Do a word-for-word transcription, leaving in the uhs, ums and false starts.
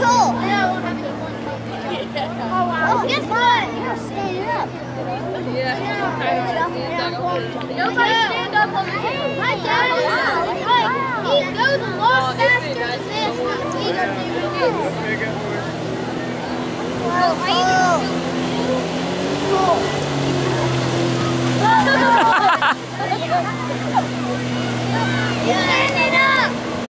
hole. Oh, wow. Guess what? You're standing up. Yeah. Nobody stand up on the table. My dad is like, he goes a lot faster than this. He doesn't even do it. Oh, oh. Yeah.